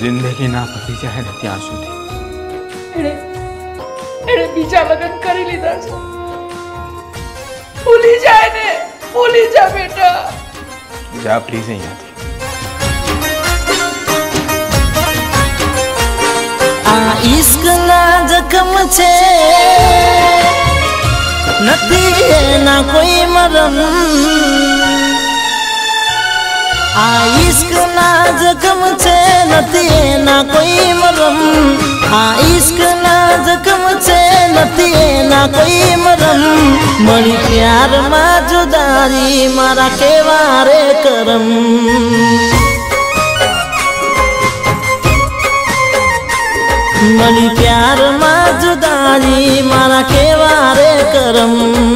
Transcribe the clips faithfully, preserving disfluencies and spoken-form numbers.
जिंदगी ना पती जाए ने त्यां सुधी एणे एणे बीजा लग्न करी लीधा छे। भूली जाए ने, भूली जा बेटा। जा प्लीज अहींयाथी। आ इश्क ना जखम छे नथी एना कोई मरम। आ इश्क ना जखम छे नथी एना कोई मरम। आ इश्क ना जखम छे नथी एना कोई मरम। मળી प्यार માં जुदाई मारा केवा रे करम। मળી प्यार માં जुदाई मारा केवा रे करम।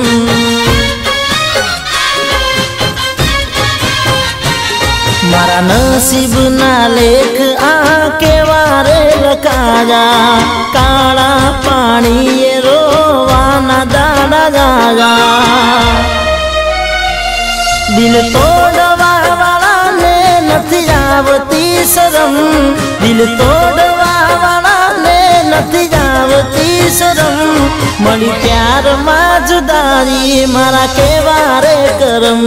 मारा नसीब ना लेख आ केवा रे लखाया। काळा पाणी ये रोवाना दाड़ा जागा। दिल तोड़वा वाला ने नथी आवती शरम। दिल तोड़वा वाला ने नथी आवती शरम। मળી प्यार માં जुदाई मारा केवा रे करम।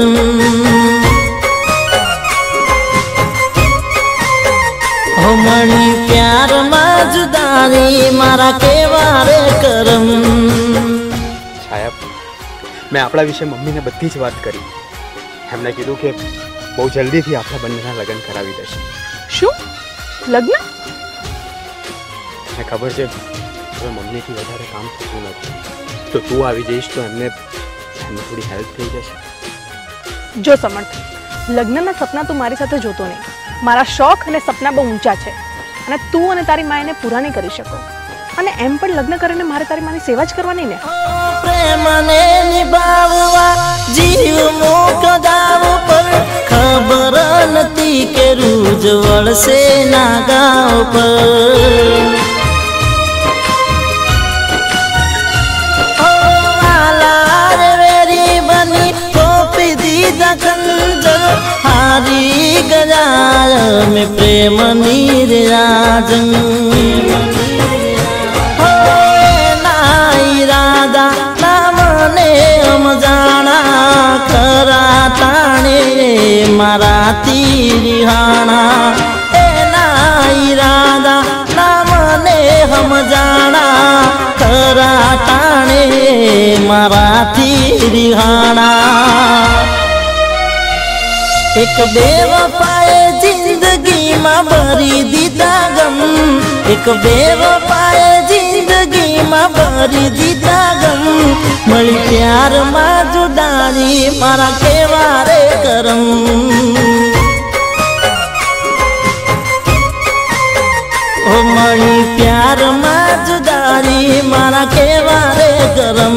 हो मળી प्यार માં जुदाई मारा केवा रे करम। छाया, मैं आपड़ा विषय मम्मी ने बधी ज बात करी। एमणे कीधुं के बहु जल्दी थी आपड़ा बंनेना लग्न करावी देशे। शुं लग्न? મને ખબર છે હવે મમ્મીથી વધારે કામ થતું નથી, તો તું આવી જઈશ તો એમને એમને થોડી હેલ્પ થઈ જશે। જો સમર્થ, લગ્નના સપના તું મારી સાથે જોતો નહીં। મારા શોખ અને સપના બહુ ઊંચા છે અને તું અને તારી માએ એને પૂરા નહીં કરી શકો। અને એમ પણ લગ્ન કરીને મારે તારી માની સેવા જ કરવાની ને। પ્રેમને નિભાવવા જીવ મોકદાવ પર ખબર નથી કે રૂજ વળશે ના ગાવ પર। हारी गजार में प्रेम नीराजन। हो ना इरादा ना मने हम जाना। खरा ताणे मारा तीरिहाना। ए ना इरादा ना मने हम जाना। खरा ताणे मारा तीरिहाना। एक बेवफाए जिंदगी में भरी दीदा गम। एक बेवफाए जिंदगी में भरी दीदा गम। मળી प्यार में जुदाई मारा केवा रे करम। ओ मળી प्यार में जुदाई मारा केवा रे करम।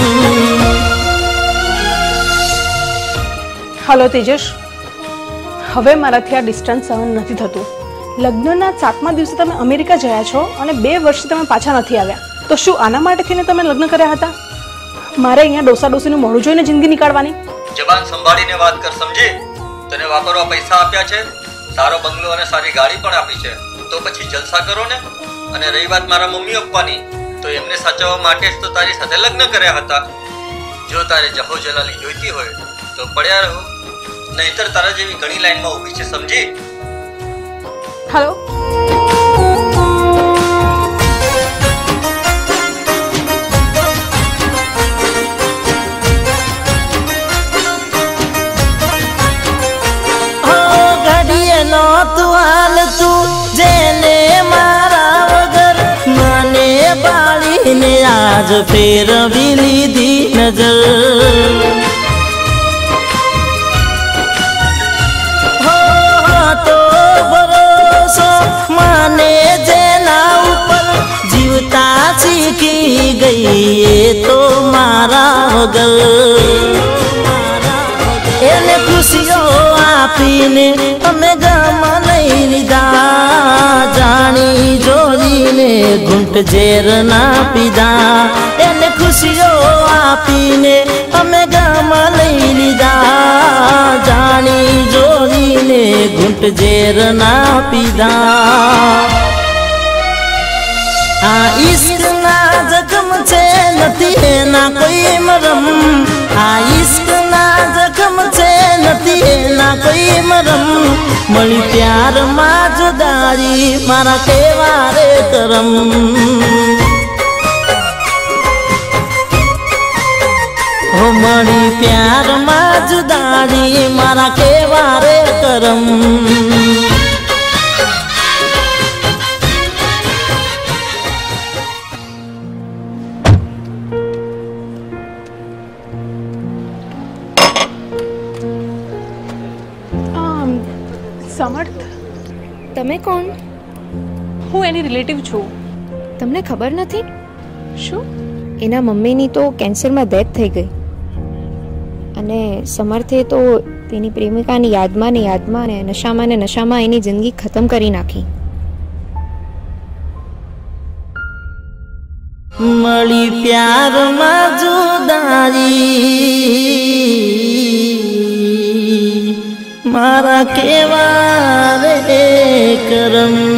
हेलो तेजस, હવે મારાથી આ ડિસ્ટન્સ સહન નથી થતું। લગ્નના સાતમા દિવસે તમે અમેરિકા ગયા છો અને બે વર્ષથી તમે પાછા નથી આવ્યા, તો શું આના માટે થઈને તમે લગ્ન કર્યા હતા? મારે અહીંયા ડોસા ડોસીનું મોઢું જોઈને જિંદગી નીકાળવાની? જબાન સંભાળીને વાત કર, સમજી? તને વાપરવા પૈસા આપ્યા છે, સારો બંગલો અને સારી ગાડી પણ આપી છે, તો પછી જલસા કરો ને। અને રહી વાત મારા મમ્મી પપ્પાની, તો એમને સાચવવા માટે જ તો તારી સાથે લગ્ન કર્યા હતા। જો તારે જહો જલાલી જોઈતી હોય તો પડ્યા રહો, નહીતર તારા જેવી ઘણી લાઈનમાં ઊભી છે, સમજી? હેલો, ઘડીએ નો તું હાલ તું જેને મારા વગર મને બાળીને આજ ફેરવી લીધી નજર। सीखी गई ये तो मारा वगल। एने खुशियों आपीने हमें गम नहीं लीधा। जानी जोरी ने घुंट जेर ना पीधा। एने खुशियों आपीने हमें गम नहीं लीधा। जानी जोरी ने घूंट ઝેર ના પીધા આ ઈશ્ક ના જખમ છે નથી એના કોઈ મરમ આ ઈશ્ક ના જખમ છે નથી એના કોઈ મરમ મળી પ્યાર માં જુદારી મારા કેવા રે કરમ हो मड़ी प्यार में जुदारी मारा केवा रे करम આમ, સમર્થ તમે કોણ? હું એની રિલેટિવ છું. તમને ખબર નથી? શું? એના મમ્મીની તો કેન્સરમાં ડેથ થઈ ગઈ અને સમર્થે તો તેની પ્રેમિકાની યાદમાં ને યાદમાં ને નશામાં ને નશામાં એની જિંદગી ખતમ કરી નાખી. मड़ी प्यार में जुदारी मारा केवा रे करम